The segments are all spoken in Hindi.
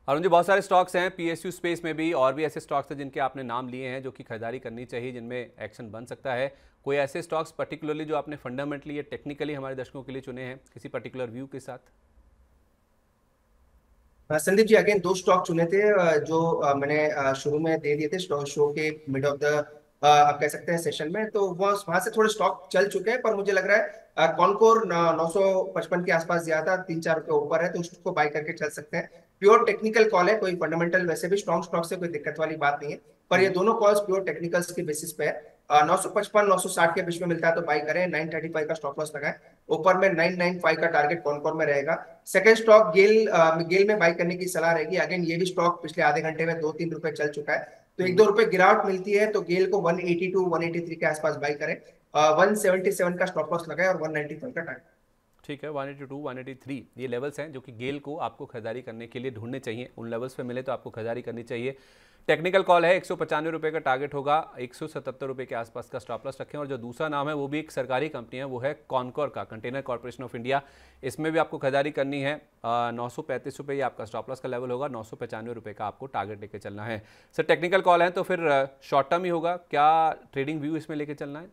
अरुण जी, बहुत सारे स्टॉक्स हैं पीएसयू स्पेस में भी, और भी ऐसे स्टॉक्स हैं जिनके आपने नाम लिए हैं जो कि खरीदारी करनी चाहिए, जिनमें एक्शन बन सकता है। कोई ऐसे स्टॉक्स पर्टिकुलरली जो आपने फंडामेंटली या टेक्निकली हमारे दर्शकों के लिए चुने हैं किसी पर्टिकुलर व्यू के साथ? संदीप जी, अगेन दो स्टॉक चुने थे जो मैंने शुरू में दे दिए थे शो के मिड ऑफ द आप कह सकते हैं सेशन में। तो वो वहां से थोड़े स्टॉक चल चुके हैं, पर मुझे लग रहा है कॉनकोर 955 के आसपास ज्यादा 3-4 रुपए ऊपर है, तो उसको बाय करके चल सकते हैं। प्योर टेक्निकल कॉल है, कोई फंडामेंटल वैसे भी स्ट्रॉन्ग स्टॉक से कोई दिक्कत वाली बात नहीं है, पर ये दोनों कॉल्स प्योर टेक्निकल्स के बेसिस पे है। 955-960 के बीच में मिलता है तो बाई करें, 935 का स्टॉप लॉस लगाएं। ऊपर में 995 का टारगेट कॉनकोर में रहेगा। सेकंड स्टॉक गेल में बाई करने की सलाह रहेगी। अगेन ये भी स्टॉक पिछले आधे घंटे में 2-3 रुपए चल चुका है, तो 1-2 रुपए गिरावट मिलती है तो गेल को 182-183 के आसपास बाई करें। 177 का स्टॉप लॉस लगाए और 195 का टारगेट। ठीक है, 182 183 ये लेवल्स हैं जो कि गेल को आपको खरीदारी करने के लिए ढूंढने चाहिए। उन लेवल्स पे मिले तो आपको खरीदारी करनी चाहिए। टेक्निकल कॉल है, 195 रुपये का टारगेट होगा, 177 रुपये के आसपास का स्टॉप लॉस रखें। और जो दूसरा नाम है वो भी एक सरकारी कंपनी है, वो है कॉनकोर का, कंटेनर कॉर्पोरेशन ऑफ इंडिया। इसमें भी आपको खरीदारी करनी है। 935 रुपये ये आपका स्टॉप लॉस का लेवल होगा, 995 रुपये का आपको टारगेट लेके चलना है। सर, टेक्निकल कॉल है तो फिर शॉर्ट टर्म ही होगा क्या? ट्रेडिंग व्यू इसमें लेके चलना है?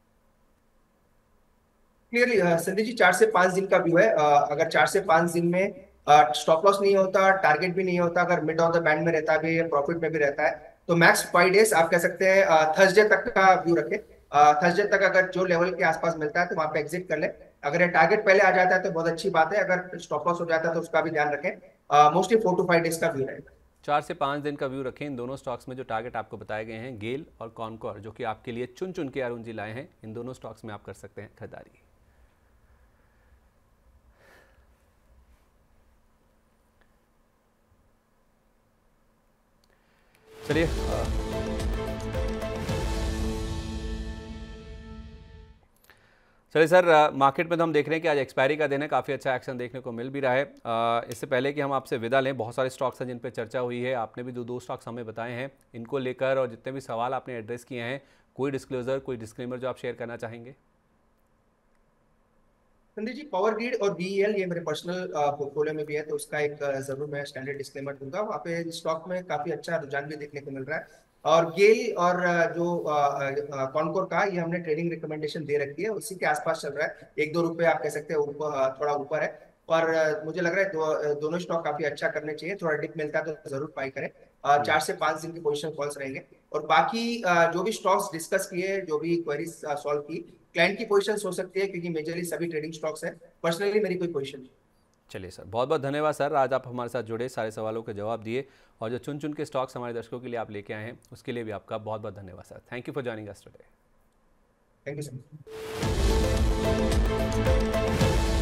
क्लियरली संदीप जी, 4 से 5 दिन का व्यू है। अगर 4 से 5 दिन में स्टॉप लॉस नहीं होता, टारगेट भी नहीं होता, अगर मिड ऑफ द बैंड में रहता भी है, प्रॉफिट में भी रहता है, तो मैक्स 5 डेज आप कह सकते हैं थर्सडे तक का व्यू रखें। थर्सडे तक अगर जो लेवल के आसपास मिलता है तो वहां पे एग्जिट कर ले। अगर ये टारगेट पहले आ जाता है तो बहुत अच्छी बात है, अगर स्टॉप लॉस हो जाता है तो उसका भी ध्यान रखें। मोस्टली 4 to 5 डेज का व्यू रहेगा। 4 से 5 दिन का व्यू रखें। इन दोनों स्टॉक्स में जो टारगेट आपको बताए गए हैं, गेल और कॉनकोर, जो कि आपके लिए चुन चुन के अरुण जी लाए हैं, इन दोनों स्टॉक्स में आप कर सकते हैं खरीदारी। चलिए, चलिए सर, मार्केट में तो हम देख रहे हैं कि आज एक्सपायरी का दिन है, काफ़ी अच्छा एक्शन देखने को मिल भी रहा है। इससे पहले कि हम आपसे विदा लें, बहुत सारे स्टॉक्स हैं जिन पर चर्चा हुई है, आपने भी दो स्टॉक्स हमें बताए हैं। इनको लेकर और जितने भी सवाल आपने एड्रेस किए हैं, कोई डिस्क्लोजर, कोई डिस्क्लेमर जो आप शेयर करना चाहेंगे? संदीप जी, पावर ग्रिड और बीईएल ये मेरे पर्सनल पोर्टफोलियो में भी है, तो उसका एक जरूर मैं स्टैंडर्ड डिस्क्लेमर दूंगा। वहाँ पे स्टॉक में काफी अच्छा रुझान भी देखने को मिल रहा है। और गेल और जो कॉनकोर का, ये हमने ट्रेडिंग रिकमेंडेशन दे रखी है, उसी के आसपास चल रहा है। 1-2 रुपए आप कह सकते हैं ऊपर, थोड़ा ऊपर है। पर मुझे लग रहा है दोनों स्टॉक काफी अच्छा करने चाहिए। थोड़ा डिप मिलता है तो जरूर बाई करें। 4 से 5 दिन की पोजिशन कॉल्स रहेंगे। और बाकी जो भी स्टॉक्स डिस्कस किए, जो भी क्वेरीज सॉल्व की, क्लाइंट की पोजीशन हो सकती है, क्योंकि मेजरली सभी ट्रेडिंग स्टॉक्स है। पर्सनली मेरी कोई पोजीशन नहीं। चलिए सर, बहुत बहुत धन्यवाद सर, आज आप हमारे साथ जुड़े, सारे सवालों के जवाब दिए, और जो चुन चुन के स्टॉक्स हमारे दर्शकों के लिए आप लेके आए हैं उसके लिए भी आपका बहुत बहुत धन्यवाद sir. Thank you for joining us today. Thank you sir.